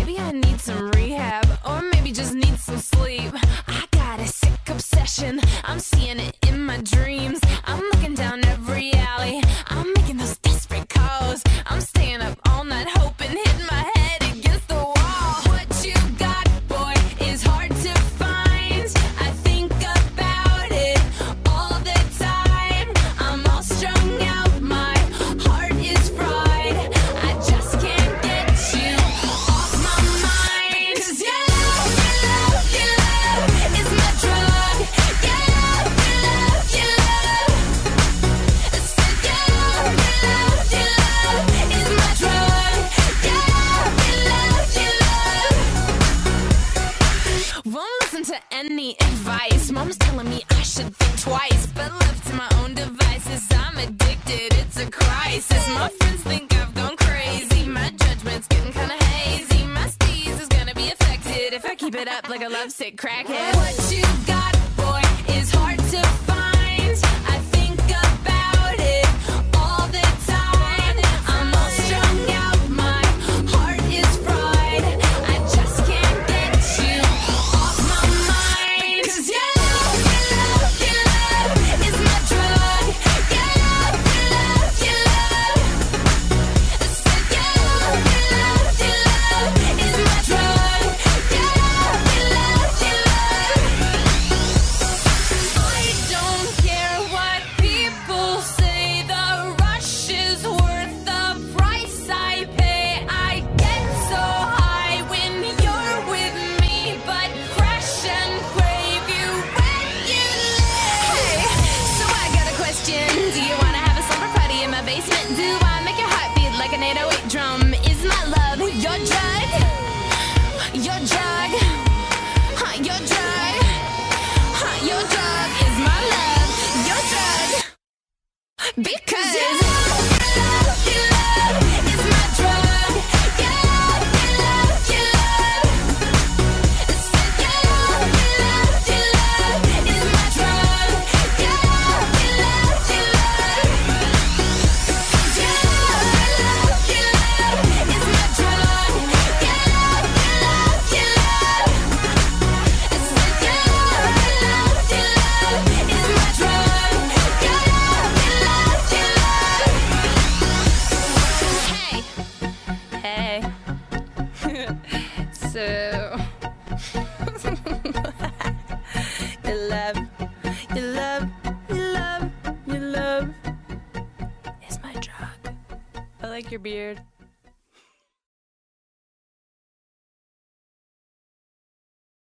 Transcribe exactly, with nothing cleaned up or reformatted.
maybe I need some rehab, or maybe just need some sleep. I got a sick obsession, I'm seeing it in my dreams. I'm looking down every alley, I'm making those desperate calls. I'm staying up all night hoping, hitting my head against the wall. What you got, boy, is hard to find. I think about it all the time. I'm all strung out, my heart is fried. I just can't get you off my mind. 'Cause your love, your love, your love is my drug. Your love, your love, your love. I said your love, your love, your love is my drug. Your love, your love, your love. Won't listen to any advice. Mom's telling me I should think twice, but left to my own devices, I'm addicted. It's a crisis. My friends think I've gone crazy. My judgment's getting kinda hazy. My steez is gonna be affected if I keep it up like a lovesick crackhead. What you got, boy, is hard to find. I think about it all the time. I'm all strung out, my heart is fried. I just can't get you off my mind. 'Cause your love, your love, your love is my drug. Your love, your love, your love. I said your love, your love, your love is my drug. Your love, your love, your love. I don't care what people say, the rush is worth the price I pay. I get so high when you're with me, but crash and crave you when you leave. Hey, so I got a question. Do you wanna have a slumber party in my basement? Do I make your heart beat like an eight oh eight drum? Is my love your drug? Your drug? Huh, your drug? Huh, your drug is my love. Your drug. Because your love, your love is my drug. Your love, your love, your love. I said your love, your love, your love is my drug. Your love, your love, your love. 'Cause your love, your love is my drug. Your love, your love, your love. I said your love, your love, your love is my drug. Your love, your love, your love. Hey, hey. So your love, your love, your love, your love is my drug. I like your beard.